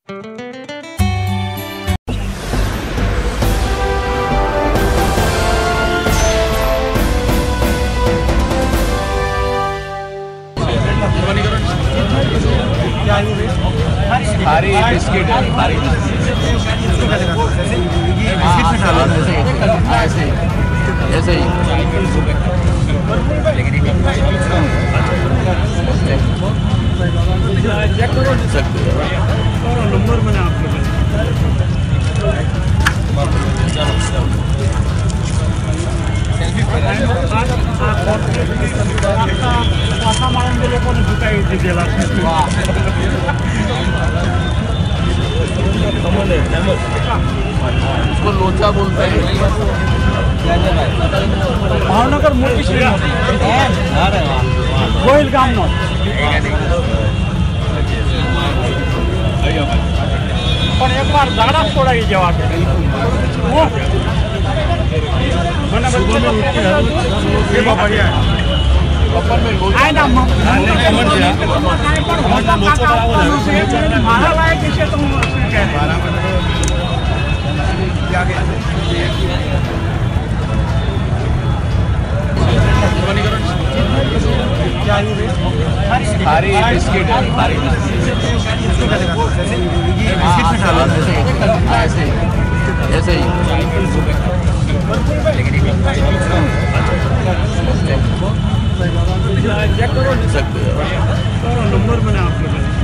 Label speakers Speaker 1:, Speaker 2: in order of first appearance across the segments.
Speaker 1: हरी biscuit ऐसे ही
Speaker 2: number मैंने आपके लोगों ने झुकाई दिला
Speaker 1: उसको लोचा बोलते हैं।
Speaker 2: भावनगर मोती गोयल गाम न पण एक बार झाड़ा फोड़ाई जवा के मैंने बढ़िया आए ना मारा लाए किसे तुम
Speaker 1: हरी बिस्किट ऐसे ही
Speaker 2: नंबर मैंने आपके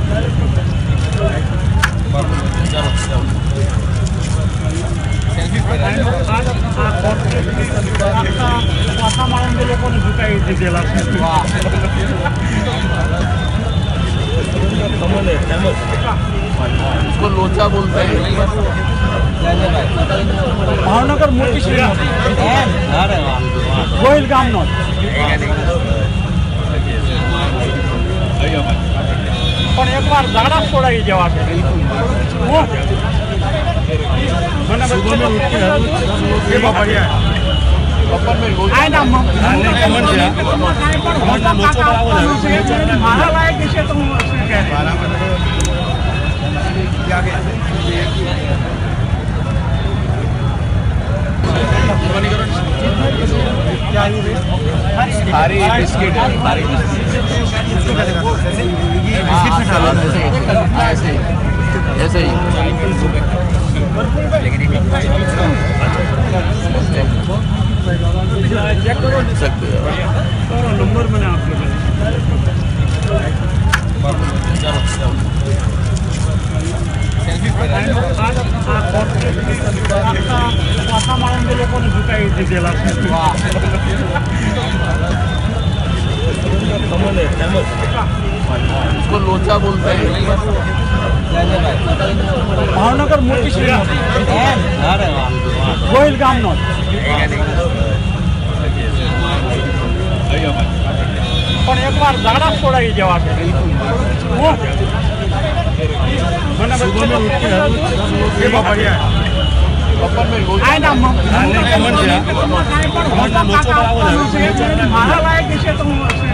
Speaker 2: लोगों ने झुकाई दिला
Speaker 1: उसको लोचा बोलते हैं।
Speaker 2: भावनगर मोती गोयल गाम न पण एक बार झाड़ा फोड़ाई जवा के मैंने बढ़िया आए ना मारा लाए किसे तुम
Speaker 1: हरी बिस्किट ऐसे ही
Speaker 2: नंबर मैंने आपके लोगों ने झुकाई दिला
Speaker 1: उसको लोचा बोलते हैं।
Speaker 2: भावनगर मोती गोयल गाम न पण एक बार झाड़ा फोड़ाई जवा के मैंने बढ़िया आए ना मारा लाए किसे तुम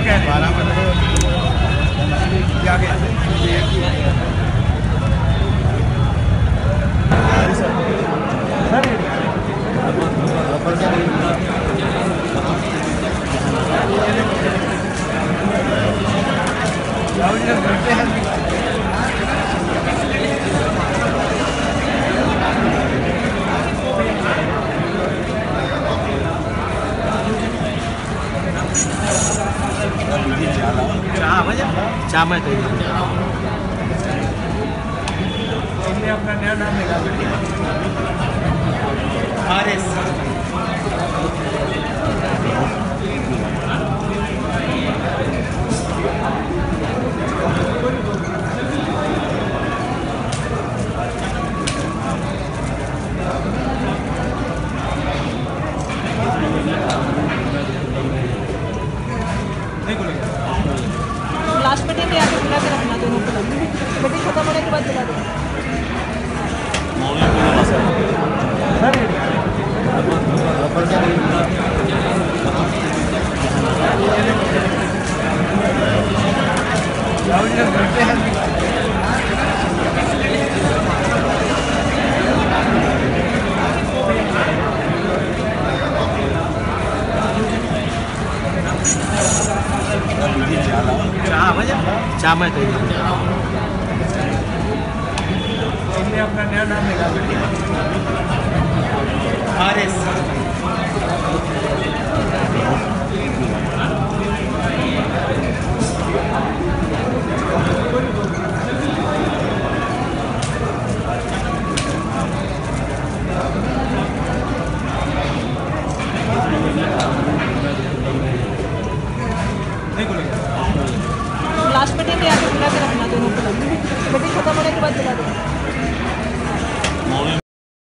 Speaker 3: चाह में तो
Speaker 2: अपना नया नाम है
Speaker 4: लास्ट में नहीं आके बुला के रखना दोनों को बेटी खत्म होने के बाद बुला दो
Speaker 3: चामा है तो
Speaker 2: इनमें अपना नया नाम निकाल
Speaker 3: RS